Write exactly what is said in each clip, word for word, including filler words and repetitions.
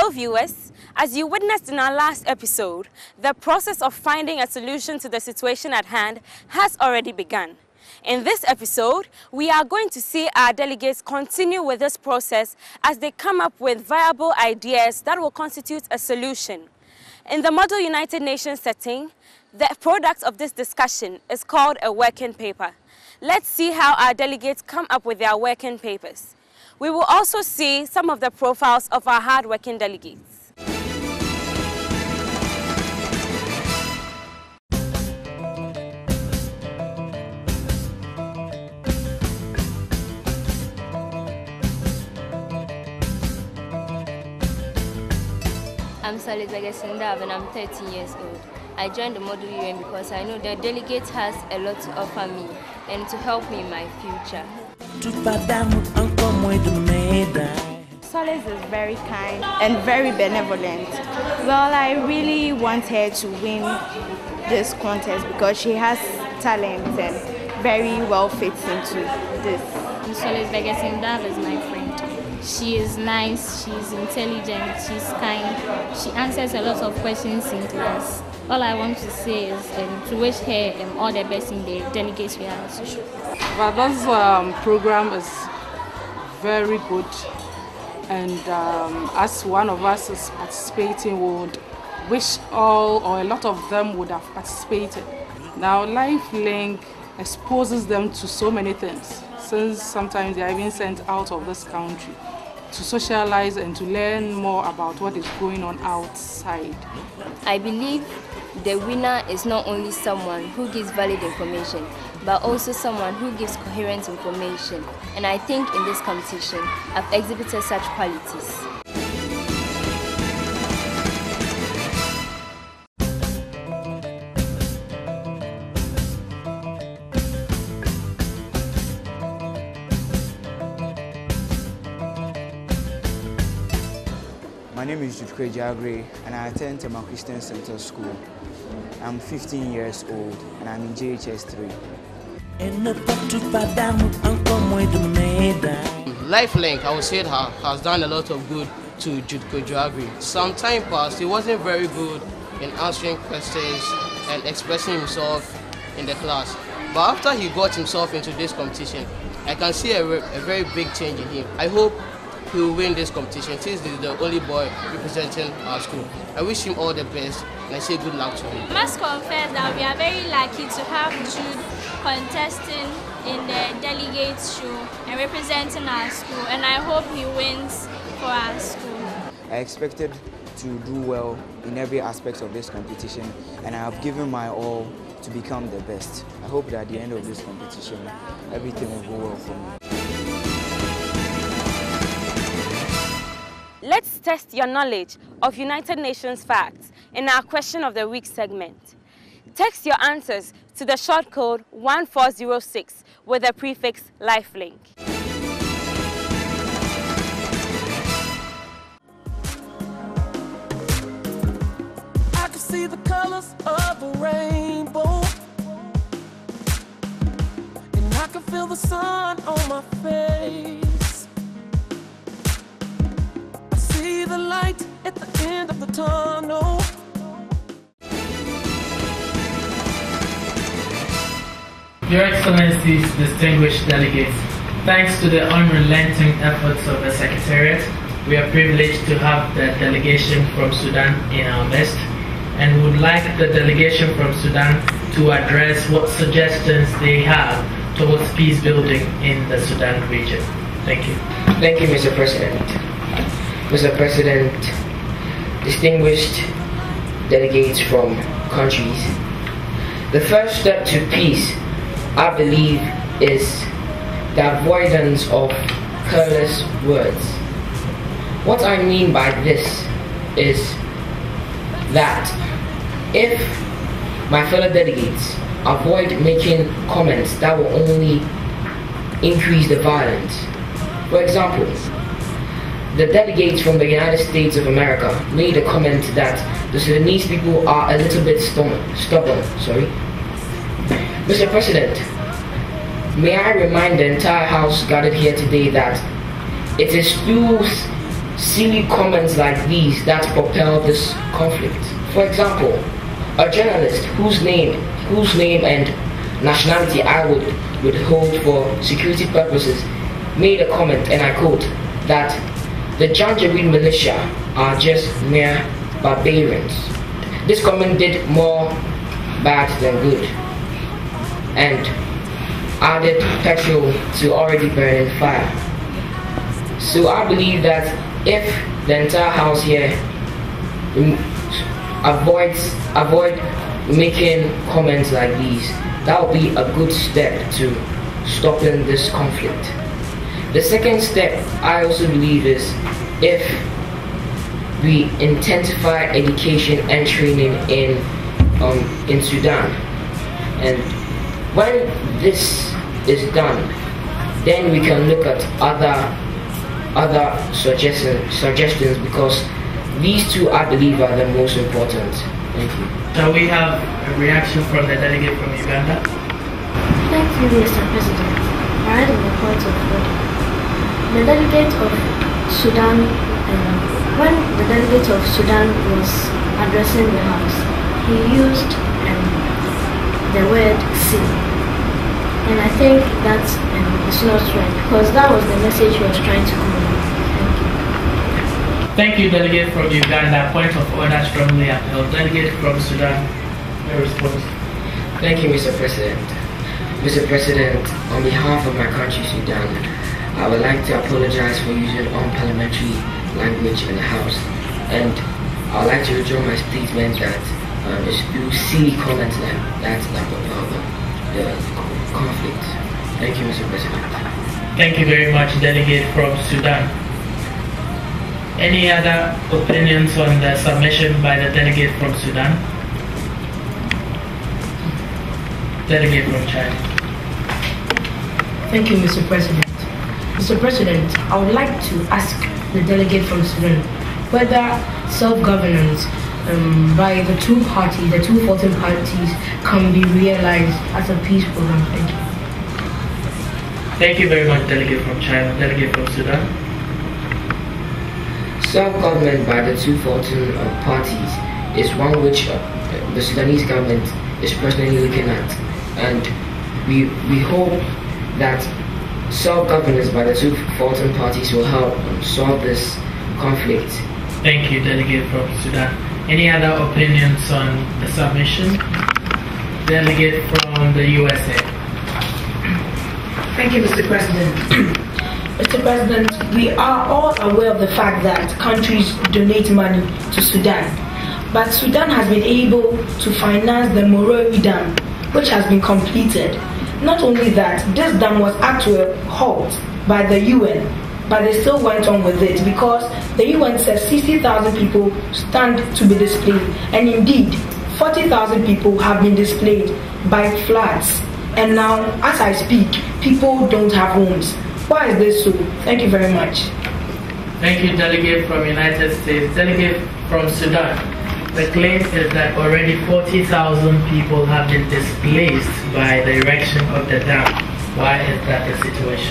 Hello viewers, as you witnessed in our last episode, the process of finding a solution to the situation at hand has already begun. In this episode, we are going to see our delegates continue with this process as they come up with viable ideas that will constitute a solution. In the Model United Nations setting, the product of this discussion is called a working paper. Let's see how our delegates come up with their working papers. We will also see some of the profiles of our hard-working delegates. I'm Solis Begesindav and I'm thirteen years old. I joined the Model U N because I know the delegate has a lot to offer me and to help me in my future. Solis is very kind and very benevolent. Well, I really want her to win this contest because she has talent and very well fits into this. Solis Begesindav is my friend. She is nice, she's intelligent, she's kind. She answers a lot of questions in class. All I want to say is um, to wish her um, all the best in the delegates reality show. But this um, program is very good, and um, as one of us is participating, we would wish all or a lot of them would have participated. Now, LifeLink exposes them to so many things, since sometimes they are even sent out of this country to socialize and to learn more about what is going on outside. I believe the winner is not only someone who gives valid information, but also someone who gives coherent information. And I think in this competition, I've exhibited such qualities. My name is Judkwe Jagre and I attend Tema Christian Center School. I'm fifteen years old and I'm in J H S three. LifeLink, I would say, has done a lot of good to Judkwe Jagre. Some time past, he wasn't very good in answering questions and expressing himself in the class. But after he got himself into this competition, I can see a, a very big change in him. I hope he will win this competition since he's the only boy representing our school. I wish him all the best and I say good luck to him. I must confess that we are very lucky to have Jude contesting in the delegates show and representing our school, and I hope he wins for our school. I expected to do well in every aspect of this competition and I have given my all to become the best. I hope that at the end of this competition, everything will go well for me. Let's test your knowledge of United Nations facts in our Question of the Week segment. Text your answers to the short code one four zero six with the prefix LifeLink. I can see the colors of a rainbow, and I can feel the sun on my face. See the light at the end of the tunnel. Your Excellencies, distinguished delegates, thanks to the unrelenting efforts of the Secretariat, we are privileged to have the delegation from Sudan in our midst, and would like the delegation from Sudan to address what suggestions they have towards peace building in the Sudan region. Thank you. Thank you, Mister President. Mister President, distinguished delegates from countries, the first step to peace, I believe, is the avoidance of careless words. What I mean by this is that if my fellow delegates avoid making comments that will only increase the violence. For example, the delegates from the United States of America made a comment that the Sudanese people are a little bit stubborn. Sorry. Mister President, may I remind the entire House gathered here today that it is through silly comments like these that propel this conflict. For example, a journalist whose name, whose name and nationality I would withhold for security purposes made a comment, and I quote, that the Janjaweed militia are just mere barbarians. This comment did more bad than good and added petrol to already burning fire. So I believe that if the entire house here avoids avoid making comments like these, that will be a good step to stopping this conflict. The second step I also believe is if we intensify education and training in um, in Sudan, and when this is done, then we can look at other other suggestions suggestions because these two I believe are the most important. Thank you. Shall we have a reaction from the delegate from Uganda? Thank you, Mister President. I had a point of order. The delegate of Sudan, um, when the delegate of Sudan was addressing the House, he used um, the word sin. And I think that um, is not right because that was the message he was trying to communicate. Thank you. Thank you, delegate from Uganda. Point of order strongly upheld. Delegate from Sudan, your response. Thank you, Mister President. Mister President, on behalf of my country, Sudan, I would like to apologize for using unparliamentary language in the House, and I would like to withdraw my statement that um, it's through silly comments like that that propel the, the conflict. Thank you, Mister President. Thank you very much, delegate from Sudan. Any other opinions on the submission by the delegate from Sudan? Delegate from China. Thank you, Mister President. Mister President, I would like to ask the delegate from Sudan whether self-governance um, by the two parties, the two voting parties, can be realized as a peace program. Thank you. Thank you very much, delegate from China. Delegate from Sudan. Self-government by the two voting uh, parties is one which uh, the Sudanese government is personally looking at, and we we hope that self-governance by the two voting parties will help um, solve this conflict. Thank you, delegate from Sudan. Any other opinions on the submission? Delegate from the U S A. Thank you, Mister President. Mister President, we are all aware of the fact that countries donate money to Sudan, but Sudan has been able to finance the Merowe Dam, which has been completed. Not only that, this dam was at to a halt by the U N, but they still went on with it because the U N says sixty thousand people stand to be displaced, and indeed forty thousand people have been displaced by floods. And now, as I speak, people don't have homes. Why is this so? Thank you very much. Thank you, delegate from United States. Delegate from Sudan. The claim is that already forty thousand people have been displaced by the erection of the dam. Why is that the situation?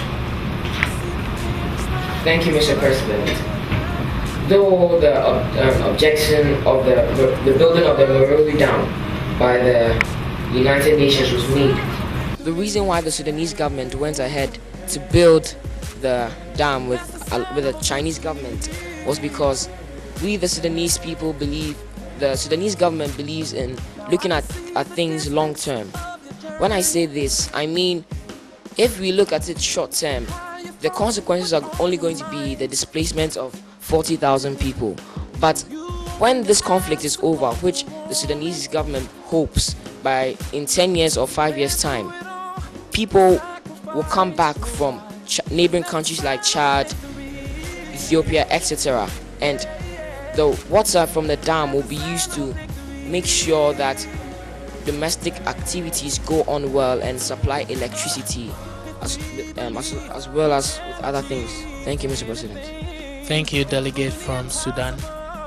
Thank you, Mister President. Though the uh, um, objection of the, the, the building of the Merowe Dam by the United Nations was made, the reason why the Sudanese government went ahead to build the dam with, uh, with the Chinese government was because we, the Sudanese people, believe, the Sudanese government believes in looking at, at things long term. When I say this, I mean if we look at it short term, the consequences are only going to be the displacement of forty thousand people. But when this conflict is over, which the Sudanese government hopes by in ten years or five years time, people will come back from ch neighboring countries like Chad, Ethiopia, et cetera. And the water from the dam will be used to make sure that domestic activities go on well and supply electricity as, um, as, as well as with other things. Thank you, Mister President. Thank you, delegate from Sudan.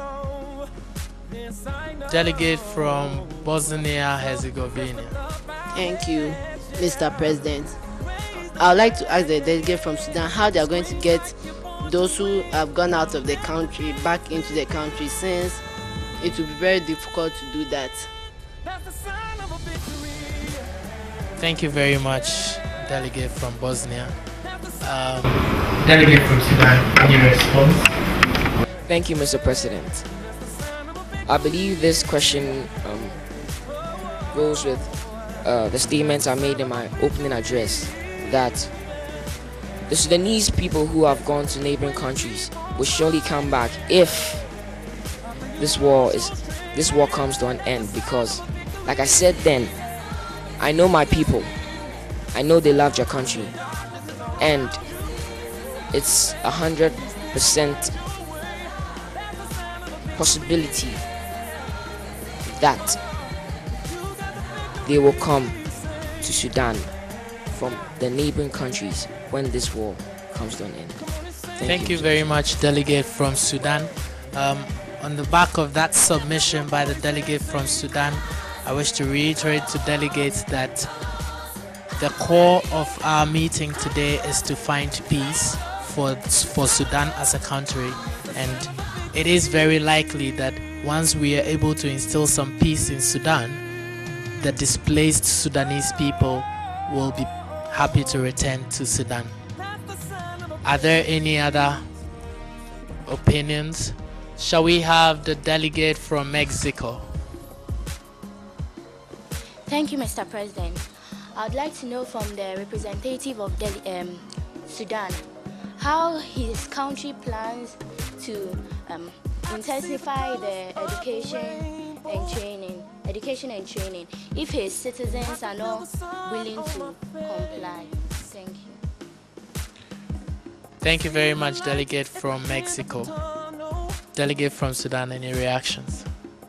Delegate from Bosnia-Herzegovina. Thank you, Mister President. I would like to ask the delegate from Sudan how they are going to get those who have gone out of the country back into the country, since it will be very difficult to do that. Thank you very much, delegate from Bosnia. Um, Delegate from Sudan, any response? Thank you, Mister President. I believe this question um, goes with uh, the statements I made in my opening address, that the Sudanese people who have gone to neighboring countries will surely come back if this war is this war comes to an end. Because, like I said then, I know my people. I know they love their country, and it's a hundred percent possibility that they will come to Sudan from the neighboring countries when this war comes to an end. Thank, Thank you. you very much, delegate from Sudan. Um, on the back of that submission by the delegate from Sudan, I wish to reiterate to delegates that the core of our meeting today is to find peace for, for Sudan as a country, and it is very likely that once we are able to instill some peace in Sudan, the displaced Sudanese people will be happy to return to Sudan. Are there any other opinions? Shall we have the delegate from Mexico? Thank you, Mister President. I'd like to know from the representative of Delhi, um, Sudan how his country plans to um, intensify the education and training, education and training, if his citizens are not willing to comply. Thank you. Thank you very much, delegate from Mexico. Delegate from Sudan, any reactions?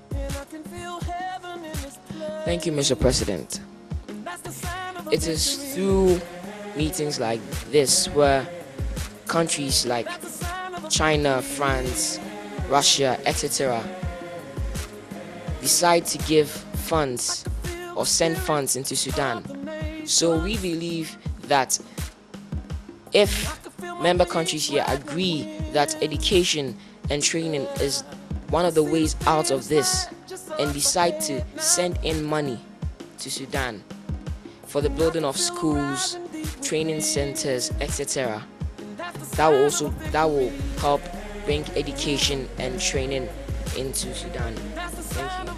Thank you, Mister President. It is through meetings like this where countries like China, France, Russia, et cetera decide to give funds or send funds into Sudan. So we believe that if member countries here agree that education and training is one of the ways out of this, and decide to send in money to Sudan for the building of schools, training centers, et cetera, that will also that will help bring education and training into Sudan. Thank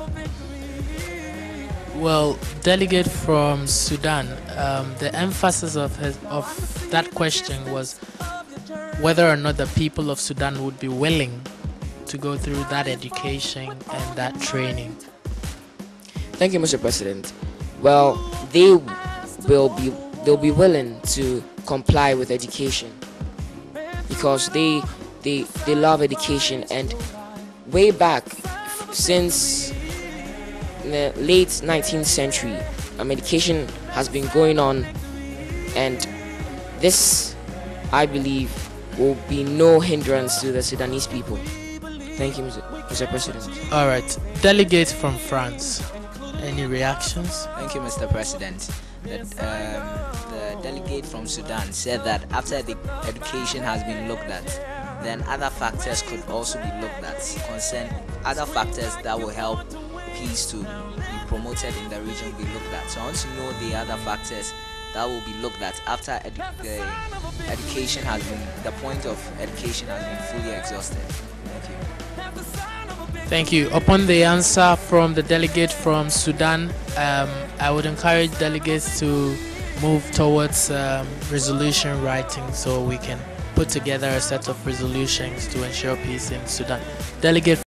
you. Well, delegate from Sudan, um, the emphasis of his, of that question was whether or not the people of Sudan would be willing to go through that education and that training. Thank you, Mister President. Well, they will be they'll be willing to comply with education because they they they love education, and way back since the late nineteenth century, um, education has been going on, and this, I believe, will be no hindrance to the Sudanese people. Thank you, Mister President. All right, delegate from France, any reactions? Thank you, Mister President. That, um, the delegate from Sudan said that after the education has been looked at, then other factors could also be looked at, concern other factors that will help peace to be promoted in the region be looked at. So I want to know the other factors that will be looked at after edu the education has been, the point of education has been fully exhausted. Thank you. Thank you. Upon the answer from the delegate from Sudan, um, I would encourage delegates to move towards um, resolution writing so we can put together a set of resolutions to ensure peace in Sudan. Delegate